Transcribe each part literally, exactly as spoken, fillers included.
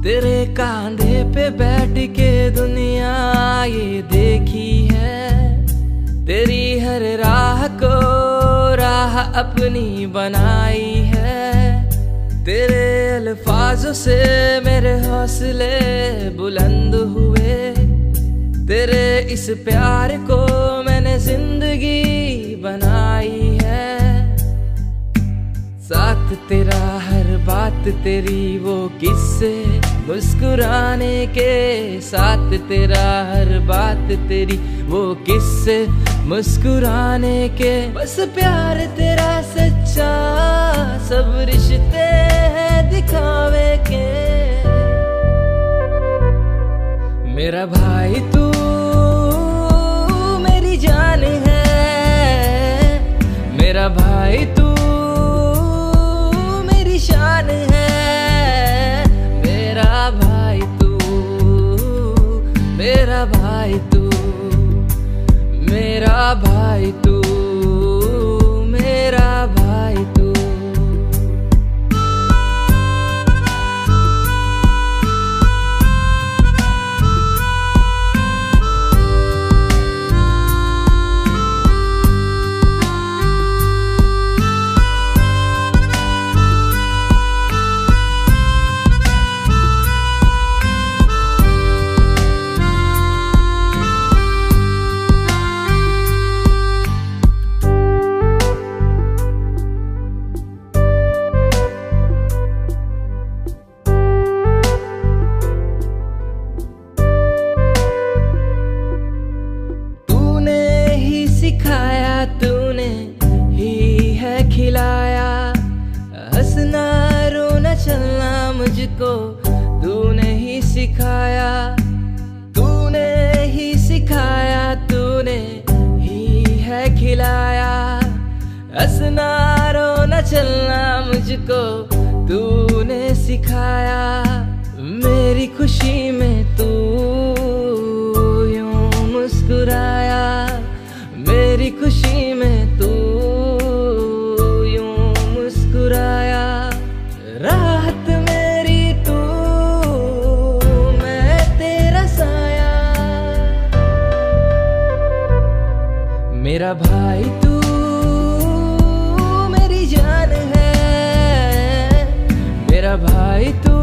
तेरे कांधे पे बैठ के दुनिया ये देखी है, तेरी हर राह को राह अपनी बनाई है। तेरे अल्फाजों से मेरे हौसले बुलंद हुए, तेरे इस प्यार को मैंने जिंदगी बनाई है। साथ तेरा हर बात तेरी वो किस्से मुस्कुराने के, साथ तेरा हर बात तेरी वो किस्से मुस्कुराने के। बस प्यार तेरा सच्चा, सब रिश्ते हैं दिखावे के। मेरा भाई तू मेरी जान है, मेरा भाई तू मेरी शान है। मेरा भाई तू, मेरा भाई तू, मेरा भाई तू, मेरा भाई तू। सिखाया तूने ही है खिलाया, हंसना रोना चलना मुझको तूने ही सिखाया। तूने ही सिखाया, तूने ही है खिलाया, हंसना रोना चलना मुझको तूने सिखाया। मेरी खुशी में तू यूं मुस्कुराया, मेरी खुशी में तू यूं मुस्कुराया। राहत मेरी तू, मैं तेरा साया। मेरा भाई तू मेरी जान है, मेरा भाई तू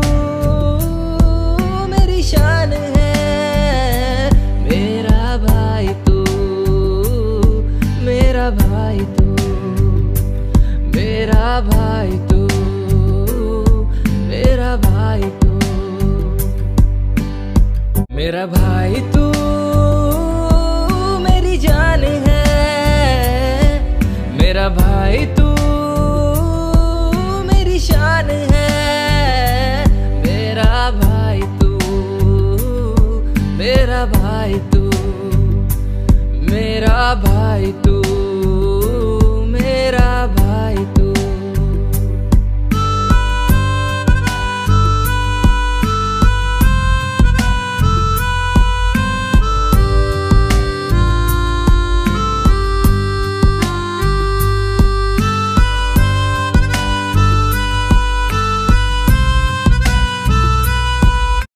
मेरी शान है। मेरा भाई तू, मेरा भाई तू, मेरा भाई तू, मेरा भाई तू, मेरा भाई तू मेरी जान है, मेरा भाई तू मेरी शान है। मेरा भाई तू, मेरा भाई तू, मेरा भाई तू,